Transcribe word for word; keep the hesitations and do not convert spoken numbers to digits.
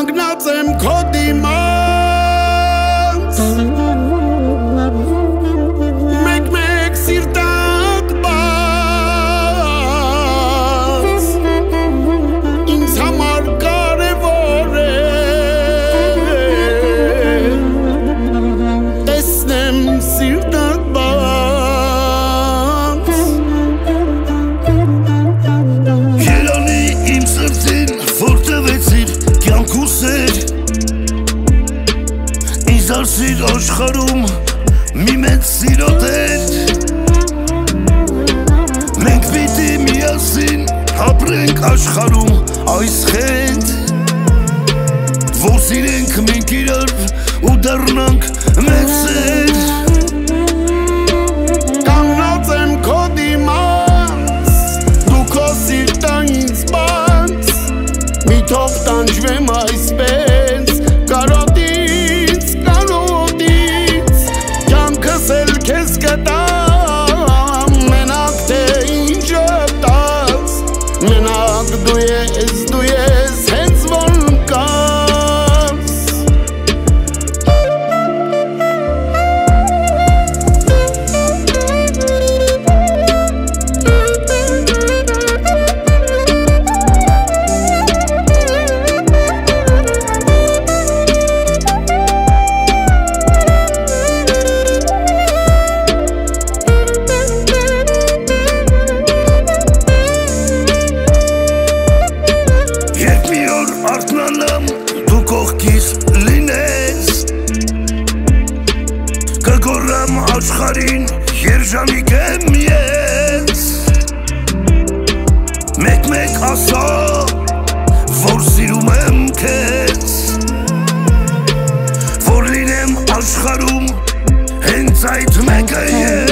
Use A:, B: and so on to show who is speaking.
A: կանգնած եմ քո դիմաց մեկ-մեկ սիրտդ բաց ինձ համար կարևոր է տեսնեմ սիրտդ բաց
B: Երանի իմ սրտին որ տվեցիր կյանք ու սեր ինձ արսիր աշխարհում մի մեծ սիրո տեր մենք պիտի միասին ապրենք աշխարհում այս խենթ որ սիրենք մենք իրար ու դառնանք մեծ սեր
A: կանգնած եմ քո դիմաց դու քո սիրտը ինձ բաց մի թող տանջվեմ այսպես կարոտից, կարոտից կյանքս էլ քեզ կտամ մենակ թե ինչ տաս մենակ դու ես, դու ես հենց որ կաս
B: Երբ մի օր արթնանամ դու կողքիս լինես կգոռամ աշխարհին երջանիկ եմ ես մեկ-մեկ ասա որ սիրում եմ քեզ որ լինեմ աշխարհում հենց այդ մեկը ես